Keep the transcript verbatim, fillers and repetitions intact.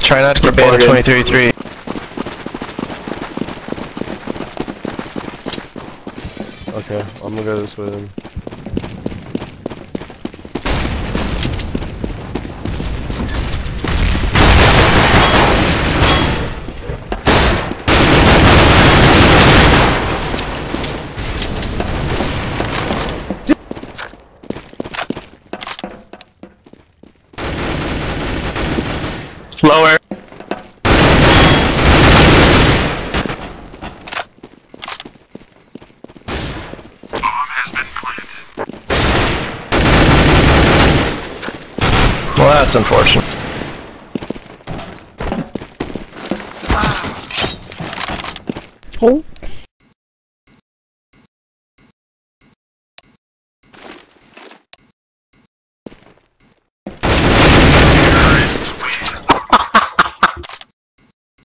Try not to get banned twenty-three three. Okay, I'm gonna go this way then. Lower. Well, that's unfortunate. Oh.